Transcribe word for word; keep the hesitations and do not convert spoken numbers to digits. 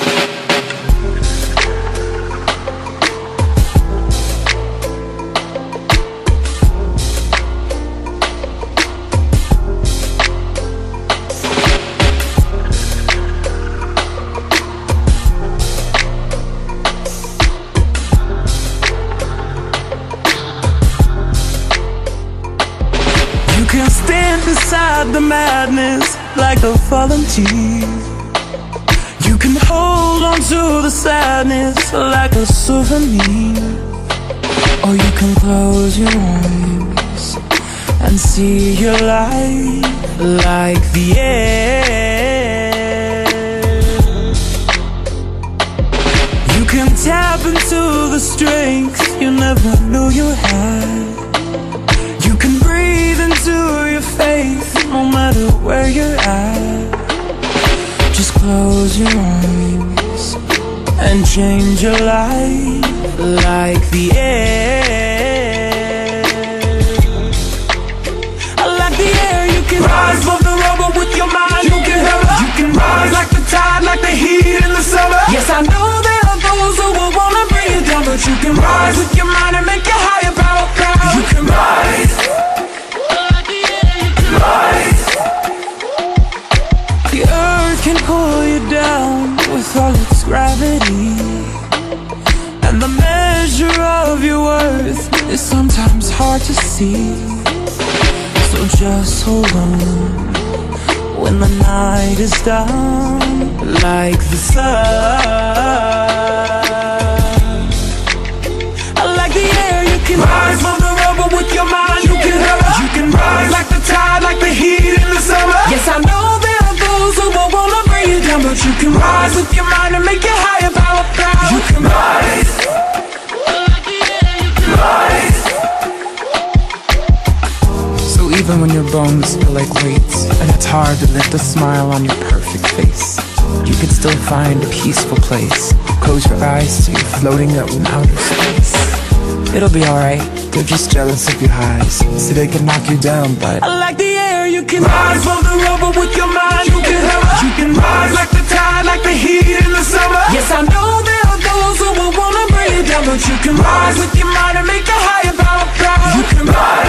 You can stand beside the madness like a volunteer. You can hold on to the sadness like a souvenir. Or you can close your eyes and see your life like the air. You can tap into the strength you never knew you had. You can breathe into your faith no matter where you're at. Just close your eyes and change your life like the air. Like the air, you can rise above the rubble with your mind. You can hover. You can rise like the tide, like the heat in the summer. Yes, I know there are those who will wanna bring you down, but you can rise with your mind and make your higher power proud. You can rise. The earth can pull you down with all its gravity, and the measure of your worth is sometimes hard to see. So just hold on when the night is done, like the sun. Like the air, you can rise above the rubble with your mind. You can hover. You can rise like the tide, like the heat in the summer. Yes, I know there are those who will wanna bring you down, but you can rise with your mind and make your higher power proud. You can rise. Rise. So even when your bones feel like weights and it's hard to lift a smile on your perfect face, you can still find a peaceful place. Close your eyes so you're floating out in outer space. It'll be alright, they're just jealous of your highs, so they can knock you down, but like the air, you can rise above the rubble with your mind. You can hover. You can rise like the tide, like the heat in the summer. Yes, I know there are those who will wanna bring you down, but you can rise with your mind and make a higher power proud. You can rise.